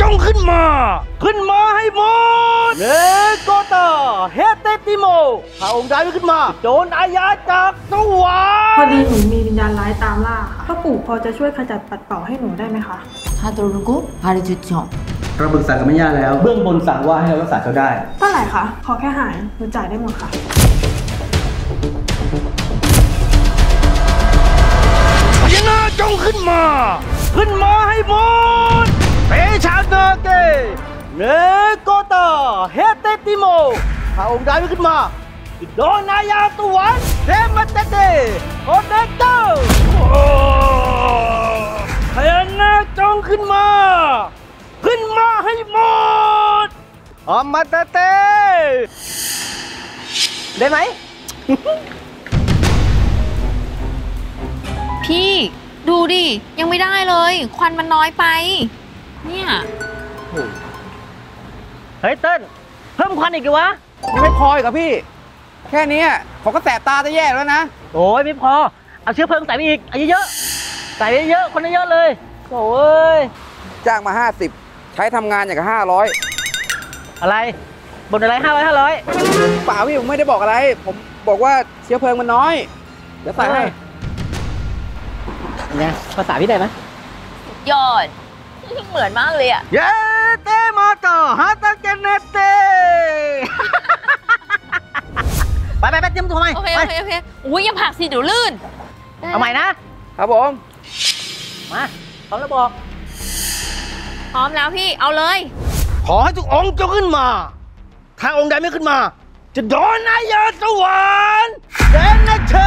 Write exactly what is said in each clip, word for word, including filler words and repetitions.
งขึ้นมาขึ้นมาให้หมดเลโกตาเฮเตติโมพระองค์ใดไม่ขึ้นมาโดนอาญาจากสวรรค์พอดีหนูมีวิญญาณร้ายตามล่าค่ะพ่อปู่พอจะช่วยขจัดปัดเป่าให้หนูได้ไหมคะฮาโดรุกุฮาริจุจงเราปรึกษากับแม่ย่าแล้วเบื้องบนสั่งว่าให้เรารักษาเขาได้เท่าไหร่คะขอแค่หายหนูจ่ายได้หมดค่ะพญานาคจงขึ้นมาขึ้นมาให้หมดเปชาเกเกเนโกตาเฮเตติโมพระองค์ใดไม่ขึ้นมาโดนอาญาสวรรค์เทมเตเตโอเดโตพญานาคจงขึ้นมาขึ้นมาให้หมดอมเตเตได้ไหมพี่ดูดิยังไม่ได้เลยควันมันน้อยไปเนี่ยเฮ้ยเติ้ลเพิ่มควันอีกเหรอวะยังไม่พออีกเหรอพี่แค่นี้เขาก็แสบตาจะแย่แล้วนะโอ้ยไม่พอเอาเชื้อเพลิงใส่ไปอีกเอาเยอะๆใส่ไปเยอะคนเยอะเลยโอ้ยจ้างมาห้าสิบใช้ทำงานอย่างกับห้าร้อยอะไรบนอะไรห้าร้อยห้าร้อยเปล่าพี่ผมไม่ได้บอกอะไรผมบอกว่าเชื้อเพลิงมันน้อยเดี๋ยวใส่ให้เนี่ยภาษาพี่ได้ไหมยอดเหมือนมากเลยอ่ะเย้เตมาโตฮาตาเกเนเตไปไปไปเตรียมตัวทำไมโอเคโอเคโอเคอุ้ยยังผักสิเดี๋ยวลื่นเอาใหม่นะครับผมมาพร้อมแล้วบอกพร้อมแล้วพี่เอาเลยขอให้ทุกองค์จงขึ้นมาถ้าองค์ใดไม่ขึ้นมาจะโดนอาญาสวรรค์เดนนะเช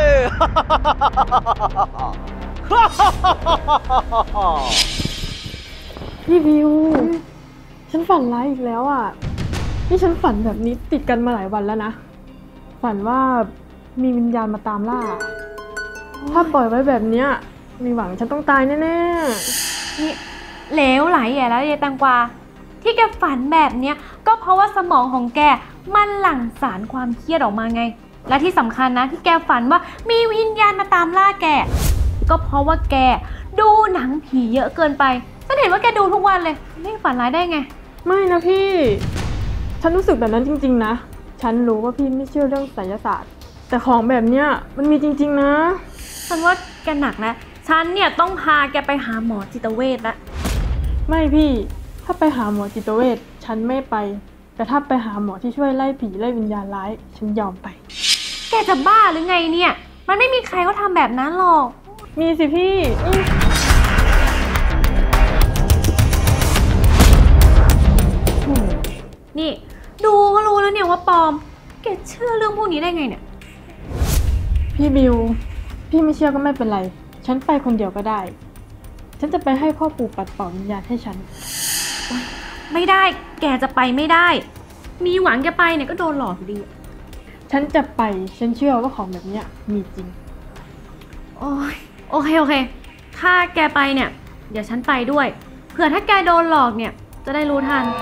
พี่บิวฉันฝันร้ายอีกแล้วอ่ะนี่ฉันฝันแบบนี้ติดกันมาหลายวันแล้วนะฝันว่ามีวิญญาณมาตามล่าถ้าปล่อยไว้แบบเนี้ยมีหวังฉันต้องตายแน่ๆนี่เหลวไหลใหญ่แล้วยายแตงกวาที่แกฝันแบบเนี้ยก็เพราะว่าสมองของแกมันหลั่งสารความเครียดออกมาไงและที่สำคัญนะที่แกฝันว่ามีวิญญาณมาตามล่าแกก็เพราะว่าแกดูหนังผีเยอะเกินไปฉันเห็นว่าแกดูทุกวันเลยไม่ฝันร้ายได้ไงไม่นะพี่ฉันรู้สึกแบบนั้นจริงๆนะฉันรู้ว่าพี่ไม่เชื่อเรื่องไสยศาสตร์แต่ของแบบเนี้ยมันมีจริงๆนะฉันว่าแกหนักนะฉันเนี่ยต้องพาแกไปหาหมอจิตเวชละไม่พี่ถ้าไปหาหมอจิตเวชฉันไม่ไปแต่ถ้าไปหาหมอที่ช่วยไล่ผีไล่วิญญาณร้ายฉันยอมไปแกจะบ้าหรือไงเนี่ยมันไม่มีใครเขาทำแบบนั้นหรอกมีสิพี่นี่ดูก็รู้แล้วเนี่ยว่าปลอมแกเชื่อเรื่องพวกนี้ได้ไงเนี่ยพี่บิวพี่ไม่เชื่อก็ไม่เป็นไรฉันไปคนเดียวก็ได้ฉันจะไปให้พ่อปู่ปัดเป่าวิญญาณให้ฉันไม่ได้แกจะไปไม่ได้มีหวังแกไปเนี่ยก็โดนหลอกอยู่ดีฉันจะไปฉันเชื่อว่าของแบบนี้มีจริงโอ้ยโอเคโอเคถ้าแกไปเนี่ยเดี๋ยวฉันไปด้วยเผื่อถ้าแกโดนหลอกเนี่ยจะได้รู้ทัน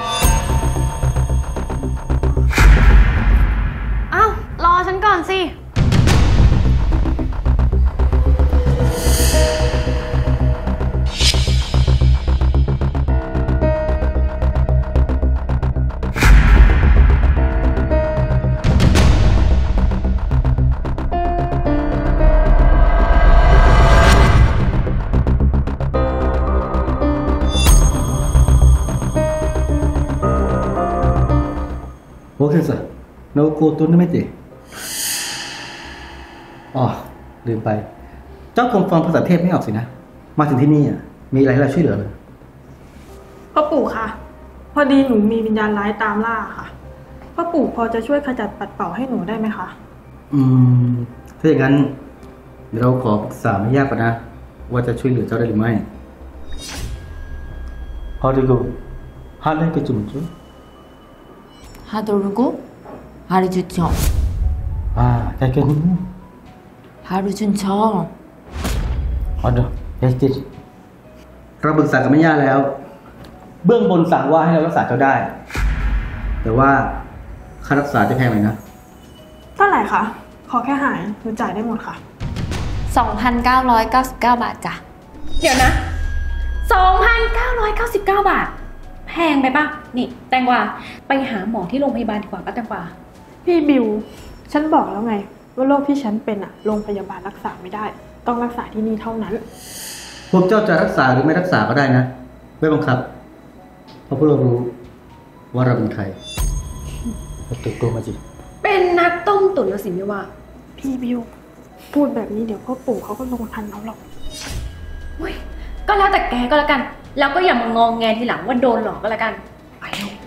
เอ้ารอฉันก่อนสิโอเคสิโนโกตุนไม่ติอ๋อลืมไปเจ้าคงฟังภาษาเทพไม่ออกสินะมาถึงที่นี่อ่ะมีอะไรให้เราช่วยเหลือเลยพ่อปู่ค่ะพอดีหนูมีวิญญาณร้ายตามล่าค่ะพ่อปู่พอจะช่วยขจัดปัดเป่าให้หนูได้ไหมคะอืมถ้าอย่างนั้นเดี๋ยวเราขอปรึกษาแม่ย่าก่อนนะว่าจะช่วยเหลือเจ้าได้หรือไม่พอดีกูฮาเล่ก็จุ่มจุ่มฮาโดรุกุฮาริจุจงอ่าใจเกินฮารุจุนชออ๋อเด้อใจจิตเราปรึกษากับแม่ย่าแล้วเบื้องบนสั่งว่าให้เรารักษาเจ้าได้แต่ว่าค่ารักษาจะแพงไหมนะเท่าไหร่คะขอแค่หายหนูจ่ายได้หมดค่ะสองพันเก้าร้อยเก้าสิบเก้า บาทจ้ะเดี๋ยวนะ สองพันเก้าร้อยเก้าสิบเก้า บาทแพงไปปะนี่แตงกวาไปหาหมอที่โรงพยาบาลดีกว่าป้าแตงกวาพี่บิว ฉันบอกแล้วไง ว่าโรคที่ฉันเป็นอะโรงพยาบาลรักษาไม่ได้ ต้องรักษาที่นี่เท่านั้นพวกเจ้าจะรักษาหรือไม่รักษาก็ได้นะไม่บังคับเพราะพวกเรารู้ว่าเราเป็นใครเราติดตัวมาสิเป็นนักต้มตุ๋นแล้วสิไม่ว่าพี่บิว พูดแบบนี้เดี๋ยวพ่อปู่เขาก็ลงทันเอาหรอกเฮ้ยก็แล้วแต่แกก็แล้วกัน แล้วก็อย่ามางองแงทีหลังว่าโดนหลอกก็แล้วกันไปเร็ว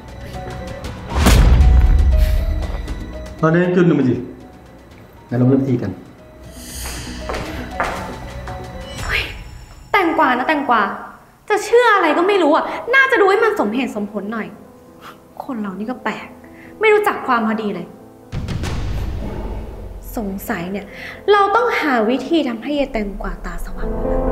ตอนนี้จุนดูมาสิงั้นเราเริ่มทีกันแตงกวานะแตงกวาจะเชื่ออะไรก็ไม่รู้อ่ะน่าจะดูให้มันสมเหตุสมผลหน่อย คนเรานี่ก็แปลกไม่รู้จักความพอดีเลย สงสัยเนี่ยเราต้องหาวิธีทำให้ยายแตงกวาตาสว่างแล้วนะ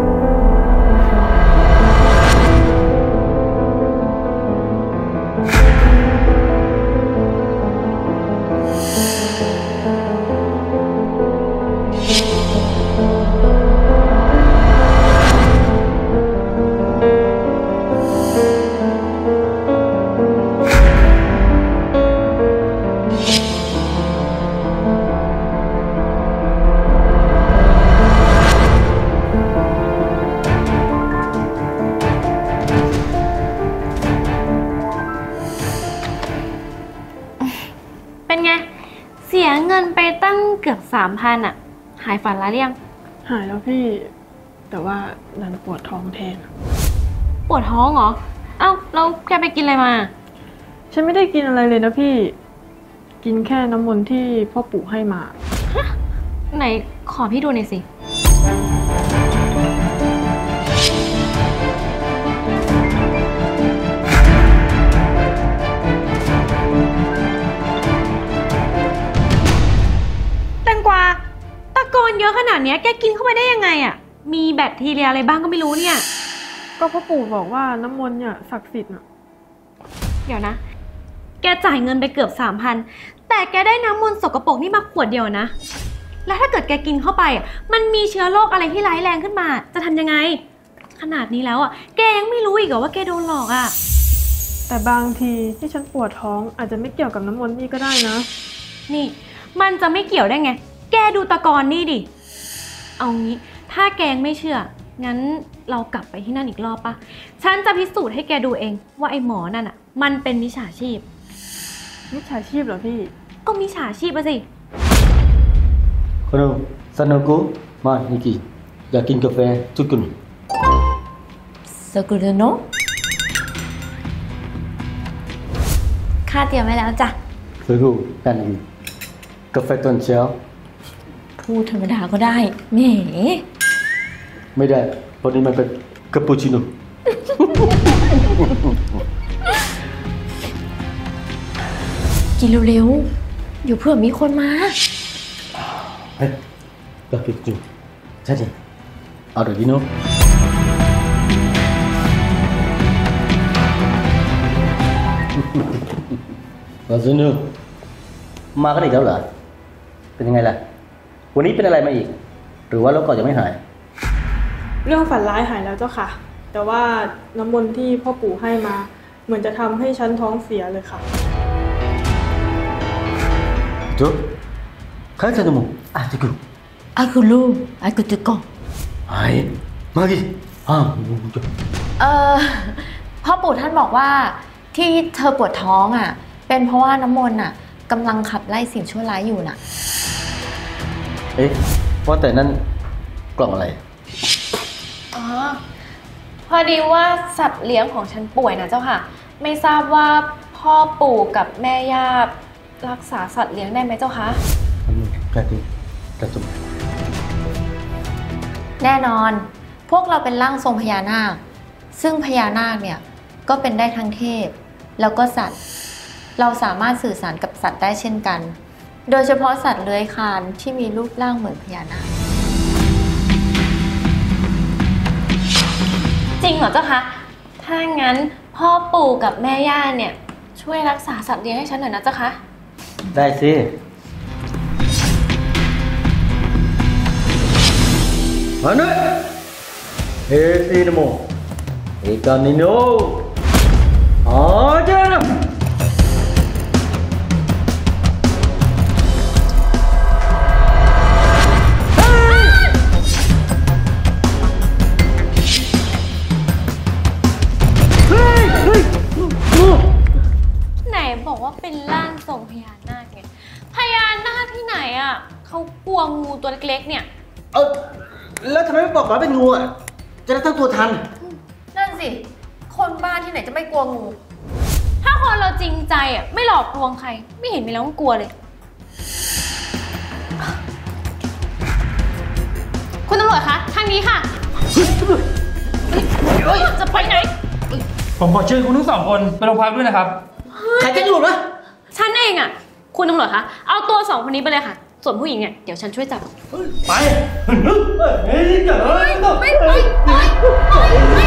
เป็นไงเสียเงินไปตั้งเกือบสามพันอ่ะหายฝันร้ายหรือยังหายแล้วพี่ แต่ว่านันปวดท้องแทนปวดท้องเหรอเอ้าแล้วแกไปกินอะไรมาฉันไม่ได้กินอะไรเลยนะพี่ กินแค่น้ำมนต์ที่พ่อปู่ให้มาไหนขอพี่ดูหน่อยสิแตงกวาตะโกนเยอะขนาดนี้แกกินเข้าไปได้ยังไงอ่ะมีแบคทีเรียอะไรบ้างก็ไม่รู้เนี่ยก็พ่อปู่บอกว่าน้ำมนต์เนี่ยศักดิ์สิทธิ์อะเดี๋ยวนะ แกจ่ายเงินไปเกือบสามพันแต่แกได้น้ำมนต์สกปรกนี่มาขวดเดียวนะแล้วถ้าเกิดแกกินเข้าไปอ่ะมันมีเชื้อโรคอะไรที่ร้ายแรงขึ้นมาจะทำยังไงขนาดนี้แล้วอ่ะแกยังไม่รู้อีกเหรอว่าแกโดนหลอกอ่ะแต่บางทีที่ฉันปวดท้องอาจจะไม่เกี่ยวกับน้ำมนต์นี่ก็ได้นะนี่มันจะไม่เกี่ยวได้ไงแกดูตะกอนนี่ดิเอางี้ถ้าแกยังไม่เชื่องั้นเรากลับไปที่นั่นอีกรอบปะฉันจะพิสูจน์ให้แกดูเองว่าไอ้หมอนั่นอ่ะมันเป็นมิจฉาชีพมิจฉาชีพเหรอพี่ก็มิจฉาชีพอะสิคนดูสนุกกูมานิกิอยากกินกาแฟทุกคนสกุลโนค่าเตรียมไว้แล้วจ้ะสนุกกันนิกิกาแฟตอนเช้าพูดธรรมดาก็ได้แหมไม่ได้เพราะนี่มันเป็นคาปูชิโน่กินเร็วๆอยู่เผื่อมีคนมาเฮ้ยกาแฟจุใช่ดิเอาดูดิโน่มาสนุกมากันอีกแล้วเหรอเป็นยังไงล่ะวันนี้เป็นอะไรมาอีกหรือว่าโรคเก่ายังไม่หายเรื่องฝันร้ายหายแล้วเจ้าค่ะ แต่ว่าน้ำมนต์ที่พ่อปู่ให้มา เหมือนจะทำให้ฉันท้องเสียเลยค่ะจุ๊บใครจะดูมึงอ่ะจิกุอากุลูอากุตุโกไอ้มาดิอ้าวจุ๊บเออพ่อปู่ท่านบอกว่าที่เธอปวดท้องอ่ะเป็นเพราะว่าน้ำมนต์อ่ะกำลังขับไล่สิ่งชั่วร้ายอยู่น่ะเอ๊ะว่าแต่นั่นกล่องอะไรอ๋อพอดีว่าสัตว์เลี้ยงของฉันป่วยนะเจ้าค่ะไม่ทราบว่าพ่อปู่กับแม่ย่ารักษาสัตว์เลี้ยงได้ไหมเจ้าคะกระตุกกระตุกแน่นอนพวกเราเป็นร่างทรงพญานาคซึ่งพญานาคเนี่ยก็เป็นได้ทั้งเทพแล้วก็สัตว์ เราสามารถสื่อสารกับสัตว์ได้เช่นกัน โดยเฉพาะสัตว์เลื้อยคลานที่มีรูปร่างเหมือนพญานาคจริงเหรอเจ้าคะถ้างั้นพ่อปู่กับแม่ย่าเนี่ยช่วยรักษาสัตว์เลี้ยงให้ฉันหน่อยนะเจ้าคะได้สิมาหน่อยเฮ้ยซีนโมเอกานิโนอ๋อเจ้าไหนบอกว่าเป็นร่างทรงพญานาคไงพญานาคที่ไหนอ่ะเขากลัวงูตัวเล็กๆเนี่ยเออแล้วทำไมไม่บอกว่าเป็นงูอ่ะจะได้ตั้งตัวทันนั่นสิ คนบ้านที่ไหนจะไม่กลัวงูถ้าคนเราจริงใจอ่ะไม่หลอกลวงใครไม่เห็นมีแล้วต้องกลัวเลย คุณตำรวจคะทางนี้ค่ะจะไปไหนผมขอเชิญคุณทั้งสองคนไปโรงพักด้วยนะครับใครจะอยู่นะฉันเองอ่ะคุณตำรวจคะเอาตัวสองคนนี้ไปเลยค่ะส่วนผู้หญิงเนี่ยเดี๋ยวฉันช่วยจับไปเฮ้ยเฮ้ยไม่ไปไป